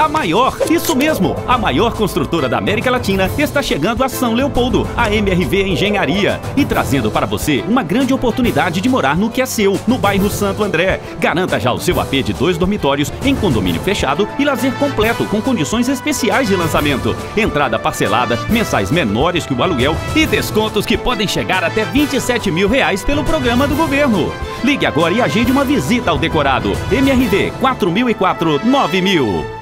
a maior. Isso mesmo, a maior construtora da América Latina está chegando a São Leopoldo, a MRV Engenharia, e trazendo para você uma grande oportunidade de morar no que é seu, no bairro Santo André. Garanta já o seu AP de 2 dormitórios em condomínio fechado e lazer completo com condições especiais de lançamento. Entrada parcelada, mensais menores que o aluguel e descontos que podem chegar até R$27 mil pelo programa do governo. Ligue agora e agende uma visita ao decorado. MRV 4004 9000.